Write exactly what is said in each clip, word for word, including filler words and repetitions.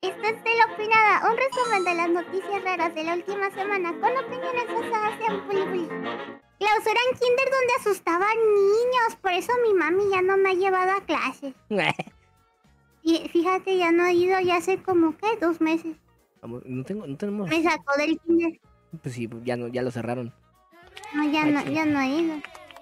Esto es de la opinada, un resumen de las noticias raras de la última semana con opiniones basadas en Bully Bully. Clausura en kinder donde asustaban niños, por eso mi mami ya no me ha llevado a clases. Y fíjate, ya no he ido ya hace como, ¿qué? Dos meses. Vamos, no, tengo, no tenemos... Me sacó del kinder. Pues sí, ya, no, ya lo cerraron. No, ya Ay, no, sí. ya no he ido.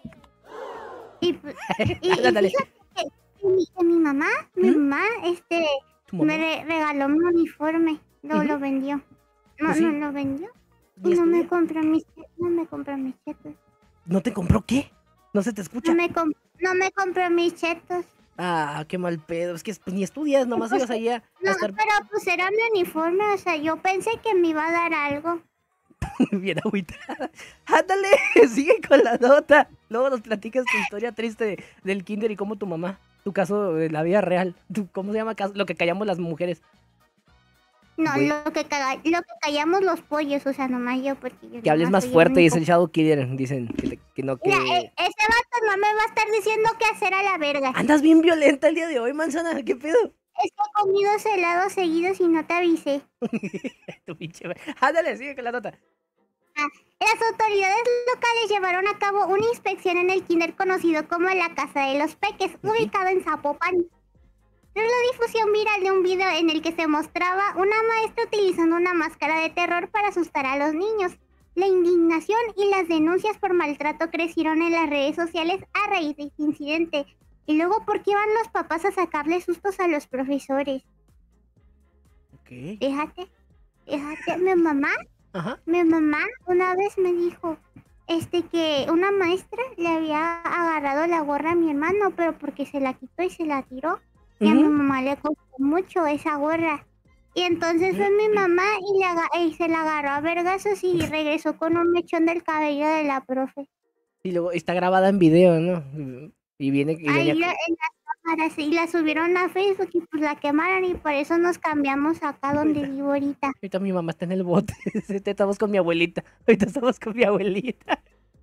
Y, pues, y, y Dale, dale. fíjate que, que mi, que mi mamá, mi ¿Mm? mamá, este, ¿Tu mamá? me re- regaló mi uniforme. Lo, Ujú. lo vendió. No, Pues sí. no lo vendió. ¿Y Y no me estudia? compró mis, no me compró mis chetos. ¿No te compró qué? No se te escucha. No me, com- no me compró mis chetos. Ah, qué mal pedo. Es que pues, ni estudias, nomás Pues, ibas allá a No, estar pero pues era mi uniforme, o sea, yo pensé que me iba a dar algo. bien agüitada. Ándale, sigue con la nota. Luego nos platicas tu historia triste de- del kinder y cómo tu mamá, tu caso de la vida real. Tu, ¿cómo se llama? Caso- Lo que callamos las mujeres. No, Güey. lo que, caga- lo que callamos los pollos, o sea, nomás yo, porque yo Que hables nomás más soy el fuerte, dice único. el Shadow Killer. Dicen que, te- que no, que... Mira, e- ese vato no me va a estar diciendo qué hacer a la verga. Andas bien violenta el día de hoy, manzana. ¿Qué pedo? Es que he comido helados seguidos y no te avisé. Tu pinche... Ándale, sigue con la nota. Las autoridades locales llevaron a cabo una inspección en el kinder conocido como la Casa de los Peques, Ujú. ubicado en Zapopan. Tras la difusión viral de un video en el que se mostraba una maestra utilizando una máscara de terror para asustar a los niños, la indignación y las denuncias por maltrato crecieron en las redes sociales a raíz de este incidente. Y luego, ¿por qué van los papás a sacarle sustos a los profesores? Ok. Fíjate, fíjate, mi mamá Ajá. Mi mamá una vez me dijo este que una maestra le había agarrado la gorra a mi hermano, pero porque se la quitó y se la tiró. Y a mi Ujú. mamá le costó mucho esa gorra. Y entonces fue mi mamá y, le aga- y se la agarró a vergazos y regresó con un mechón del cabello de la profe. Y luego está grabada en video, ¿no? Y viene... Y Ahí venía... la- en las cámaras y la subieron a Facebook y pues la quemaron y por eso nos cambiamos acá donde Ahorita. vivo ahorita. Ahorita mi mamá está en el bote. Ahorita estamos con mi abuelita. Ahorita estamos con mi abuelita.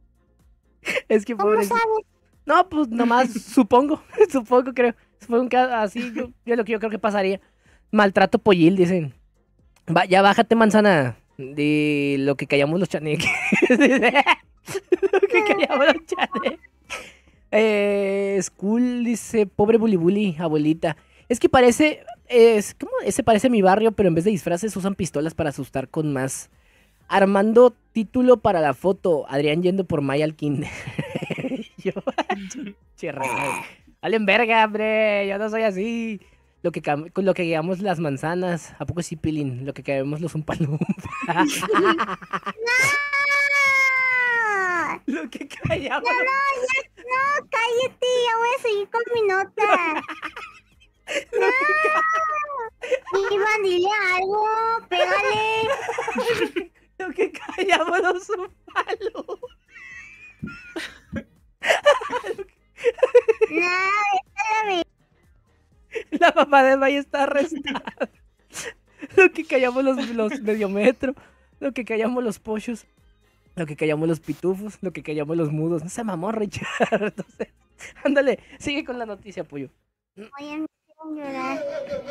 Es que ¿Cómo pobre. sabes? No, pues nomás supongo. Supongo, creo. Fue un caso así. Yo, yo lo que yo creo que pasaría. Maltrato pollil, dicen. Va, ya bájate, manzana. De lo que callamos los chaneques. Lo que callamos los chaneques. Eh, School dice, pobre Bully Bully, abuelita. Es que parece, es como, ese parece mi barrio, pero en vez de disfraces usan pistolas para asustar con más. Armando título para la foto, Adrián yendo por Maya al kinder. Yo, cherra, valen verga, hombre, yo no soy así. Lo que, cam- con lo que llegamos las manzanas, ¿a poco sí, Pilín? Lo que caemos los umpalumpas. ¡No! Lo que callamos. No, no, ya, no, cállate, ya voy a seguir con mi nota. No, Iván, dile algo, pégale. Lo que callamos los umpalos. No, espérame. La mamá de Maya está arrestada. Lo que callamos los, los mediometro. Lo que callamos los pochos. Lo que callamos los pitufos. Lo que callamos los mudos. No se mamó, Richard. Entonces, ándale, sigue con la noticia, pollo. Oye, me hicieron llorar.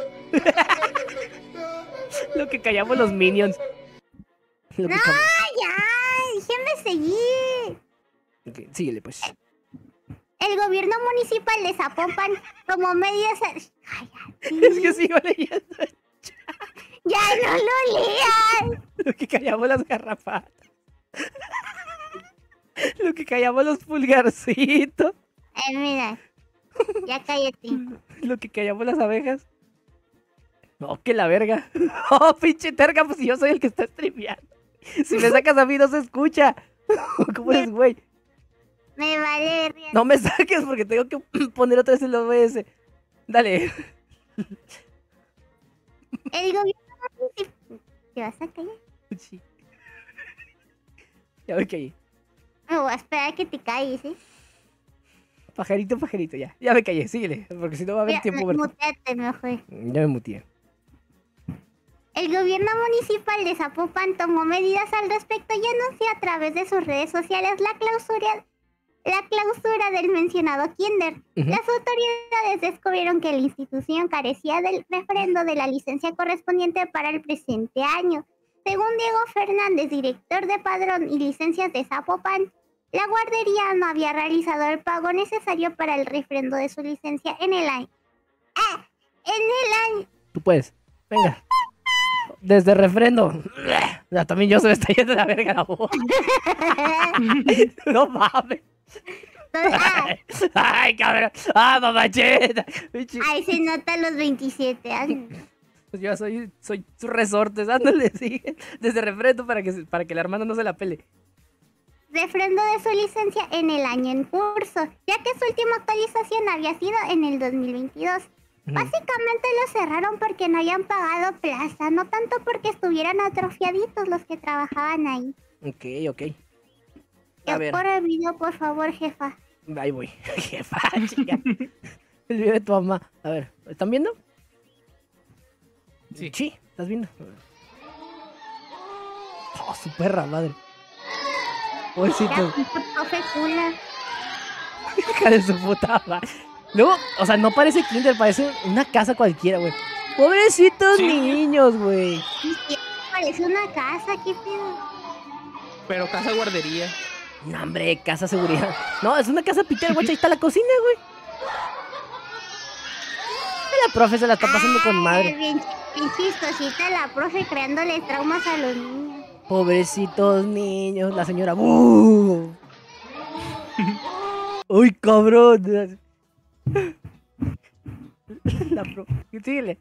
Lo que callamos los minions. Lo que No, cam- ya, déjenme seguir. Ok, síguele, pues. El gobierno municipal de Zapopan, como medidas... Cállate. Es que sigo leyendo. Ya no lo leas. Lo que callamos las garrapatas. Lo que callamos los pulgarcitos. Eh, mira, ya cállate. Lo que callamos las abejas. No, que la verga. Oh, pinche terga, pues si yo soy el que está streameando. Si me sacas a mí no se escucha. ¿Cómo eres, güey? Me vale verga. No me saques porque tengo que poner otra vez el O B S. Dale. El gobierno municipal... ¿Te vas a callar? Sí. Ya me callé. Me voy a esperar a que te calles, ¿eh? Pajarito, pajarito, ya. Ya me callé, síguele. Porque si no va a haber Ya, tiempo. me- Berto. muteate mejor. Ya me mutié. El gobierno municipal de Zapopan tomó medidas al respecto y anunció a través de sus redes sociales la clausura la clausura del mencionado kinder. Ujú. Las autoridades descubrieron que la institución carecía del refrendo de la licencia correspondiente para el presente año. Según Diego Fernández, director de Padrón y Licencias de Zapopan, la guardería no había realizado el pago necesario para el refrendo de su licencia en el año. ¡Ah! En el año. Tú puedes. Venga. Desde refrendo. Ya, también yo se me está yendo la verga la voz. No mames. Ah, Ay, cabrón. Ah, mamacheta. Pinche- ahí se nota los veintisiete años. Pues yo soy, soy su resortes, ándale, sigue. Desde refrendo para que, se- para que la hermana no se la pele. Refrendo de su licencia en el año en curso, ya que su última actualización había sido en el dos mil veintidós. Ujú. Básicamente lo cerraron porque no habían pagado plaza, no tanto porque estuvieran atrofiaditos los que trabajaban ahí. Ok, ok. A Ya ver, por el video, por favor, jefa. ahí voy. Jefa, chica. El video de tu mamá. A ver, ¿están viendo? Sí. Sí, ¿estás viendo? Oh, su perra madre. Ya, Pobrecito, pinche profe cula. hija de su puta madre. Luego, o sea, no parece kinder, parece una casa cualquiera, güey. Pobrecitos Sí. niños, güey. Sí, sí, parece una casa, qué pedo. Pero casa guardería. No, hombre, casa seguridad. No, es una casa Peter, güey, ahí está la cocina, güey. La profe se la está pasando con Ay, madre. Bien, bien chistosita la profe creándole traumas a los niños. Pobrecitos niños, la señora. ¡Uh! ¡Uy, cabrón! La pro... Síguele.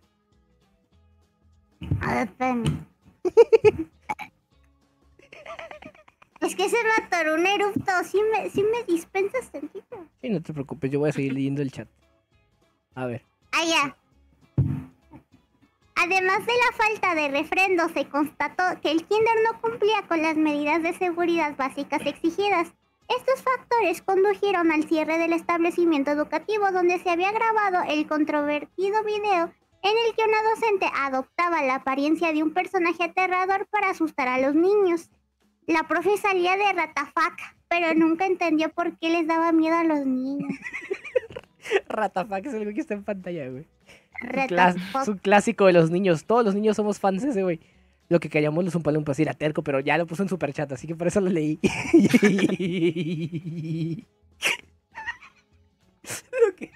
A ver, espérame. Es que se me atoró un erupto. ¿Sí me, sí me dispensas tantito? Sí, no te preocupes, yo voy a seguir leyendo el chat. A ver. Ah, ya. Además de la falta de refrendo, se constató que el kinder no cumplía con las medidas de seguridad básicas exigidas. Estos factores condujeron al cierre del establecimiento educativo donde se había grabado el controvertido video en el que una docente adoptaba la apariencia de un personaje aterrador para asustar a los niños. La profe salía de ratafac, pero nunca entendió por qué les daba miedo a los niños. Ratafac es el que está en pantalla, güey. Su, clas- Ratafac. su clásico de los niños. Todos los niños somos fans de ese, güey. Lo que callamos los Umpalumpas era terco, pero ya lo puso en superchat, así que por eso lo leí. Lo que-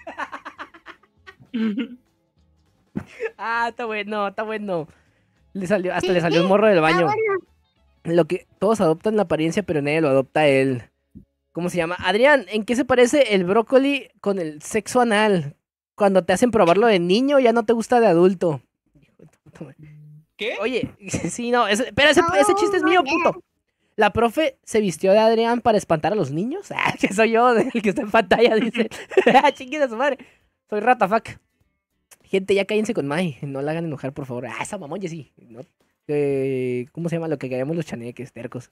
Ah, está bueno, está bueno. Le salió, hasta le salió un morro del Ah, baño. bueno. Lo que todos adoptan la apariencia, pero nadie lo adopta él. ¿Cómo se llama? Adrián, ¿en qué se parece el brócoli con el sexo anal? Cuando te hacen probarlo de niño, ya no te gusta de adulto. Hijo de tu puta madre. ¿Qué? Oye, sí, no, ese, pero ese, ese chiste es Oh, mío, my puto. La profe se vistió de Adrián para espantar a los niños. Ah, que soy yo, el que está en pantalla, dice. Ah, chingue su madre. Soy Ratafac. Gente, ya cállense con Mai. No la hagan enojar, por favor. Ah, esa mamón, sí. ¿No? Eh, ¿Cómo se llama? Lo que callamos los chaneques, tercos.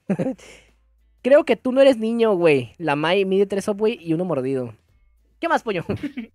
Creo que tú no eres niño, güey. La Mai mide tres Subway y uno mordido. ¿Qué más, pollo?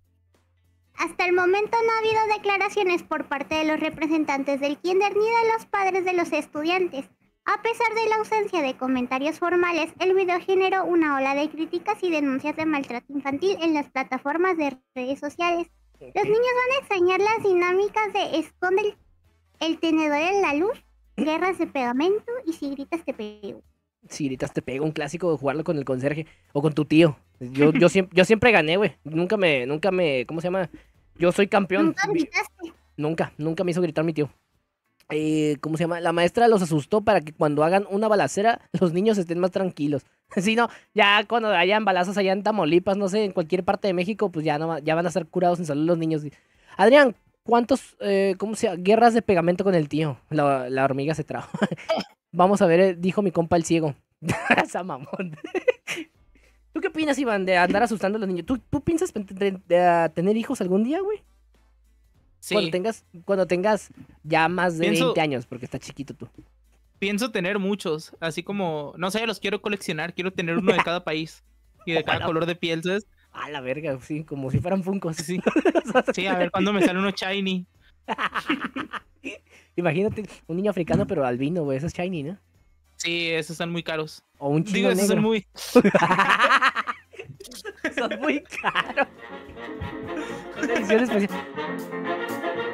Hasta el momento no ha habido declaraciones por parte de los representantes del kinder ni de los padres de los estudiantes. A pesar de la ausencia de comentarios formales, el video generó una ola de críticas y denuncias de maltrato infantil en las plataformas de redes sociales. Los niños van a extrañar las dinámicas de esconde el, el tenedor en la luz, guerras de pegamento y si gritas te pego. Si gritas te pego, un clásico de jugarlo con el conserje o con tu tío. Yo, yo, siempre, yo siempre gané, güey. Nunca me, nunca me, ¿cómo se llama? Yo soy campeón. ¿Nunca gritaste? Nunca, nunca me hizo gritar mi tío. Eh, ¿cómo se llama? La maestra los asustó para que cuando hagan una balacera, los niños estén más tranquilos. Si no, ya cuando hayan balazos allá en Tamaulipas, no sé, en cualquier parte de México, pues ya, no, ya van a estar curados en salud los niños. Adrián, ¿cuántos, eh, cómo se llama? Guerras de pegamento con el tío? La, la hormiga se trajo. Vamos a ver, eh, dijo mi compa el ciego. Esa mamón. ¿Tú qué opinas, Iván, de andar asustando a los niños? ¿Tú, tú piensas de, de- de tener hijos algún día, güey? Sí. Cuando tengas, cuando tengas ya más de Pienso- veinte años, porque está chiquito tú. Pienso tener muchos, así como, no sé, los quiero coleccionar, quiero tener uno de cada país y de cada Ojalá. color de piel, ¿sabes? A la verga, sí, como si fueran funcos. Sí. Sí, a ver cuándo me sale uno shiny. Imagínate un niño africano, pero albino, güey, eso es shiny, ¿no? Sí, esos están muy caros. O un Digo, chino esos negro. son muy... Son muy caros. Una edición especial.